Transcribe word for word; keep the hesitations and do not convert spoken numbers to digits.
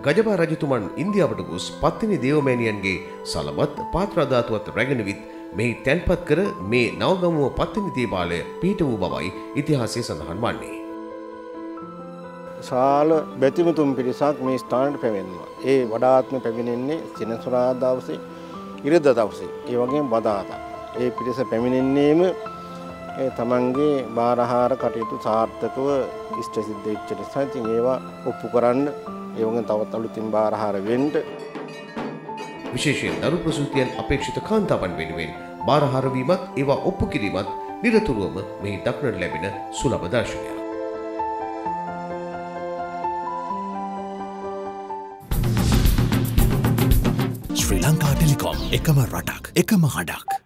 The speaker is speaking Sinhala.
ගජපා රජතුමන් ඉන්දියාවට ගොස් පත්තිනි දේවමෑණියන්ගේ සලබත් පාත්‍රා ධාතුවත් රැගෙන විත් මෙහි තැන්පත් කර මේ නවගමුව පත්තිනි දේවාලය පිහිට වූ බවයි ඉතිහාසයේ සඳහන් වන්නේ. ශාල බැතිමතුන් පිරිසක් මේ ස්ථානයට පැමිණෙනවා. ඒ වඩාත්ම පැමිණෙන්නේ සෙනසුරාදා දවසේ, ඉරිදා දවසේ, ඒ වගේම බදාදා. ඒ පිරිස පැමිණෙන්නේම ඒ තමන්ගේ බාරහාර කටයුතු සාර්ථකව ඉෂ්ට සිද්ධ වෙච්ච නිසා ඉතින් ඒවා ඔප්පු කරන්න, ඒ වගේම තවත් අලුතින් බාරහාර වෙන්න. විශේෂයෙන් දරු ප්‍රසූතියන් අපේක්ෂිත කාන්තාවන් වෙනුවෙන් බාරහාර වීමත් ඒවා ඔප්පු කිරීමත් නිරතුරුවම මෙහි දක්නට ලැබෙන සුලභ දර්ශනයක්. ශ්‍රී ලංකා ටෙලිකොම් එකම රටක් එකම හඬක්.